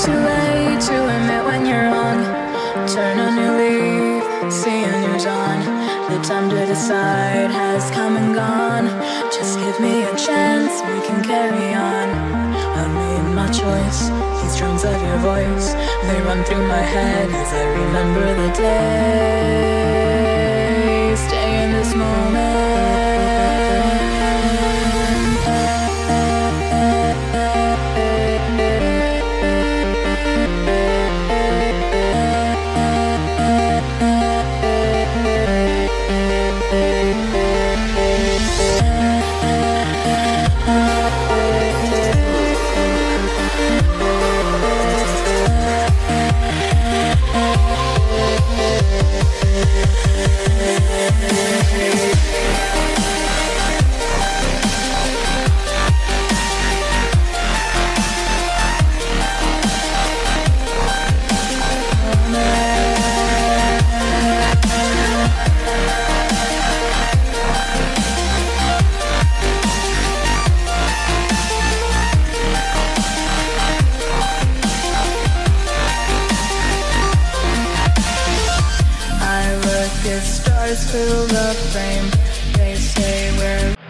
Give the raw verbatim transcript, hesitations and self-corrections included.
too late to admit when you're wrong. Turn a new leaf, see a new dawn. The time to decide has come and gone. Just give me a chance, we can carry on. I made my choice, these drums of your voice, they run through my head as I remember the day. Stay in this moment. Stars fill the frame. They say we're